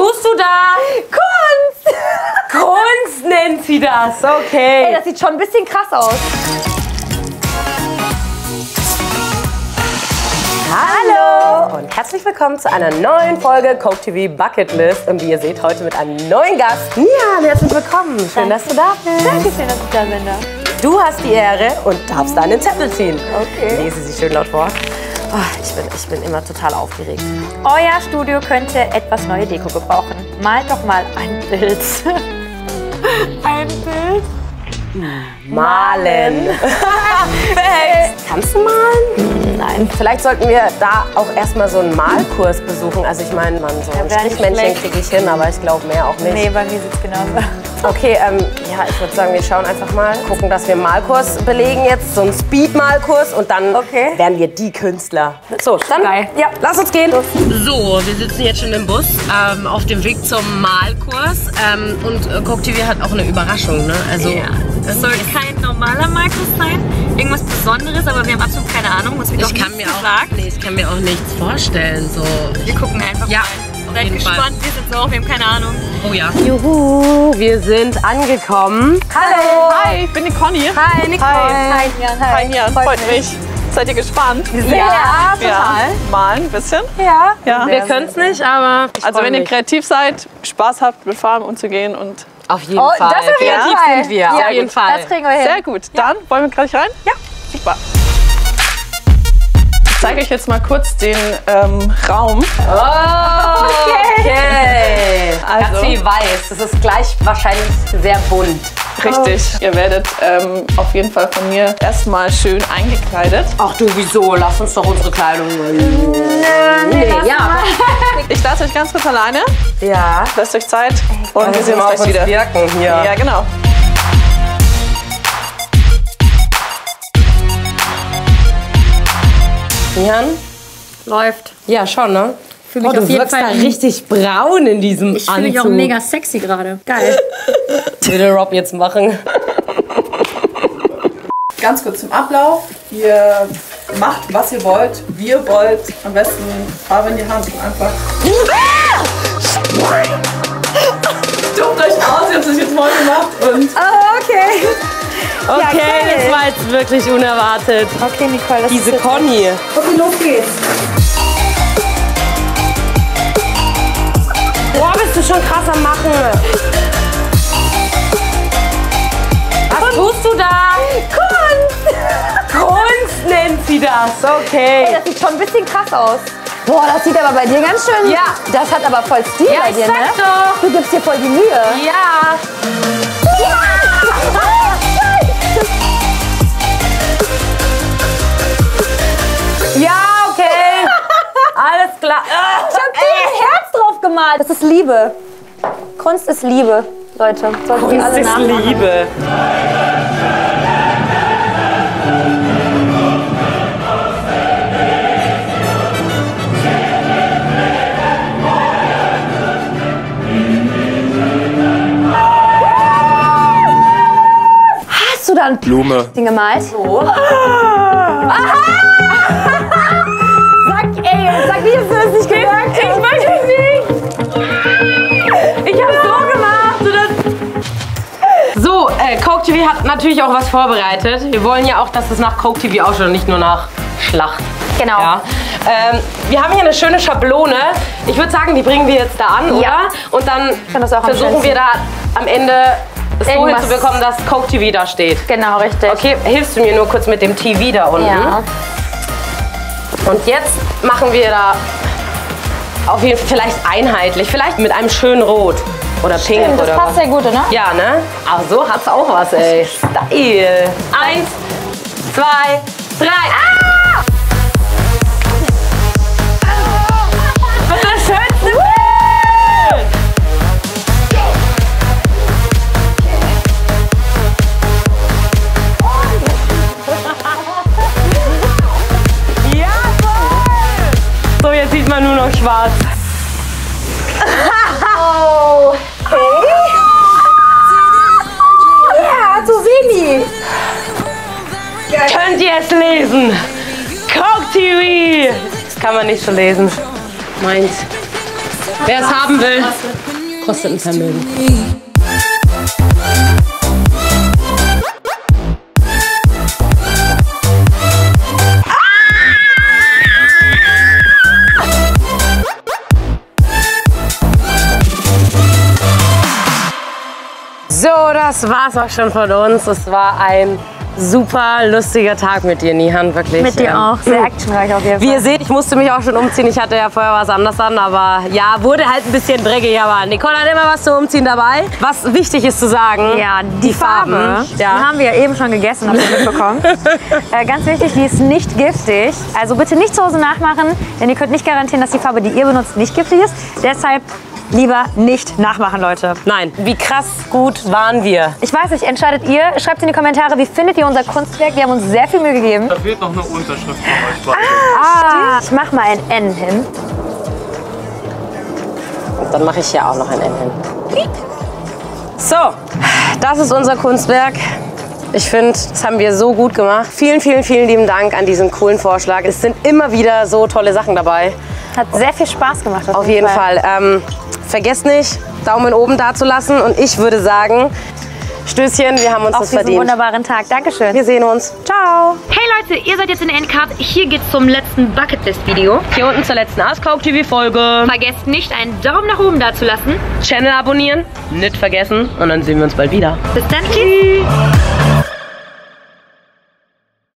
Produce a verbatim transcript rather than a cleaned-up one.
tust du da? Kunst! Kunst nennt sie das, okay. Ey, das sieht schon ein bisschen krass aus. Hallo und herzlich willkommen zu einer neuen Folge Coke T V Bucketlist. Und wie ihr seht, heute mit einem neuen Gast. Nihan, herzlich willkommen. Schön, dass du da bist. Danke schön, dass ich da bin. Du hast die Ehre und darfst deinen Zettel ziehen. Okay. Lese sie schön laut vor. Oh, ich, bin, ich bin immer total aufgeregt. Euer Studio könnte etwas neue Deko gebrauchen. Malt doch mal ein Bild. Ein Bild? Malen. Kannst du malen? Nein. Vielleicht sollten wir da auch erstmal so einen Malkurs besuchen. Also ich meine, man, so ein Ja, wär nicht Strichmännchen schlecht. kriege ich hin, aber ich glaube mehr auch nicht. Nee, bei mir sieht es genauso. Okay, ähm, ja, ich würde sagen, wir schauen einfach mal, gucken, dass wir einen Malkurs belegen jetzt, so einen Speed-Malkurs und dann Okay. werden wir die Künstler. So, dann, Geil. ja, lass uns gehen. So, wir sitzen jetzt schon im Bus, ähm, auf dem Weg zum Malkurs ähm, und äh, Coke T V hat auch eine Überraschung, ne? Also, Ja. Es soll kein normaler Markus sein, irgendwas Besonderes, aber wir haben absolut keine Ahnung, was wird ich auch kann nichts mir auch, gesagt. nee, ich kann mir auch nichts vorstellen, so. Wir gucken einfach Ja, mal. auf Seid jeden gespannt, Fall. wir sind auch, wir haben keine Ahnung. Oh ja. Juhu, wir sind angekommen. Hallo. Hi, ich bin die Conny. Hi, Nicole. Hi. Hi, Jan. Hi, Nihan, freut mich. Seid ihr gespannt? Ja, total. Ja, mal ein bisschen. Ja. Ja. Wir können es nicht, aber ich Also freu wenn ihr mich. kreativ seid, Spaß habt, mit Farben umzugehen und Auf jeden Oh, Fall. das auf jeden Kreativ Fall. sind wir, Ja, auf jeden gut. Fall. Das kriegen wir hin. sehr gut. Dann wollen wir gleich rein? Ja. Super. Ich zeige euch jetzt mal kurz den ähm, Raum. Oh, okay. Also- Ganz viel weiß. Das ist gleich wahrscheinlich sehr bunt. Richtig. Ihr werdet ähm, auf jeden Fall von mir erstmal schön eingekleidet. Ach du, wieso? Lass uns doch unsere Kleidung. Nee, ja. Ich lasse euch ganz kurz alleine. Ja. Lasst euch Zeit und wir sehen uns auf gleich wieder. wirken hier. Ja, genau. Jan? Läuft. Ja, schon, ne? Fühle Oh, mich du auf jeden wirkst da Fall richtig braun in diesem Ich Anzug. fühle mich auch mega sexy gerade. Geil. Würde Rob jetzt machen. Ganz kurz zum Ablauf. Ihr macht, was ihr wollt, wie ihr wollt. Am besten Farbe in die Hand und einfach. Tobt euch aus, ihr habt es jetzt mal gemacht. Und Oh, okay. Okay, geil. das war jetzt wirklich unerwartet. Okay, Nicole, das Diese ist jetzt... Conny. Okay, los geht's. Boah, bist du schon krass am Machen. Was tust du da? Kunst! Kunst nennt sie das, okay. Ey, das sieht schon ein bisschen krass aus. Boah, das sieht aber bei dir ganz schön... Ja. Das hat aber voll Stil Ja, bei ich dir, sag ne? doch. Du gibst dir voll die Mühe. Ja. Ja, okay. Alles klar. Ich hab dir ein Herz drauf gemalt. Das ist Liebe. Kunst ist Liebe, Leute. Sollten wir alle nachmachen. Liebe. Hast du da ein Blume. Ding gemalt? So. Sag, ey, sag wie, dass du das nicht gemerkt hast. Ich weiß es nicht. Ich hab's so gemacht. Oder? So, äh, Coke T V hat natürlich auch was vorbereitet. Wir wollen ja auch, dass es nach Coke T V ausschaut und nicht nur nach Schlacht. Genau. Ja. Ähm, wir haben hier eine schöne Schablone. Ich würde sagen, die bringen wir jetzt da an, Ja. oder? Und dann finde das auch am versuchen schönsten. wir da am Ende es so Irgendwas- hinzubekommen, dass Coke T V da steht. Genau, richtig. Okay, hilfst du mir nur kurz mit dem T V da unten? Ja. Und jetzt machen wir da auf jeden Fall vielleicht einheitlich, vielleicht mit einem schönen Rot oder Pink Stimmt, das oder passt was. sehr gut, ne? Ja, ne? Aber so hat's auch was, ey. Style. Eins, zwei, drei. Ah! Das ist das schönste Bild! Jawohl! So, jetzt sieht man nur noch schwarz. Oh, okay. Ja, so sehen die. Könnt ihr es lesen? Coke T V! Das kann man nicht so lesen. Meins. Wer es haben will, kostet ein Vermögen. So, das war's auch schon von uns. Es war ein super lustiger Tag mit dir, Nihan, wirklich. Mit dir auch, sehr actionreich auf jeden Fall. Wie ihr seht, ich musste mich auch schon umziehen. Ich hatte ja vorher was anderes an, aber ja, wurde halt ein bisschen dreckig. Aber Nicole hat immer was zum Umziehen dabei. Was wichtig ist zu sagen, ja, die, die Farbe, Farben, die ja. haben wir ja eben schon gegessen, habt ihr mitbekommen. äh, ganz wichtig, die ist nicht giftig. Also bitte nicht zu Hause nachmachen, denn ihr könnt nicht garantieren, dass die Farbe, die ihr benutzt, nicht giftig ist. Deshalb lieber nicht nachmachen, Leute. Nein, wie krass gut waren wir. Ich weiß nicht, entscheidet ihr. Schreibt in die Kommentare, wie findet ihr unser Kunstwerk? Wir haben uns sehr viel Mühe gegeben. Da fehlt noch eine Unterschrift von euch. Ah, ich mach mal ein N hin. Und dann mache ich hier auch noch ein N hin. So, das ist unser Kunstwerk. Ich finde, das haben wir so gut gemacht. Vielen, vielen, vielen lieben Dank an diesen coolen Vorschlag. Es sind immer wieder so tolle Sachen dabei. Hat sehr viel Spaß gemacht. Auf jeden Fall. Fall. Ähm, vergesst nicht, Daumen oben da zu lassen. Und ich würde sagen, Stößchen, wir haben uns Auf das diesen verdient. wunderbaren Tag. Dankeschön. Wir sehen uns. Ciao. Hey Leute, ihr seid jetzt in der Endcard. Hier geht's zum letzten Bucketlist-Video. Hier unten zur letzten Ask Coke T V-Folge. Vergesst nicht, einen Daumen nach oben da zu lassen. Channel abonnieren, nicht vergessen. Und dann sehen wir uns bald wieder. Bis dann. Tschüss.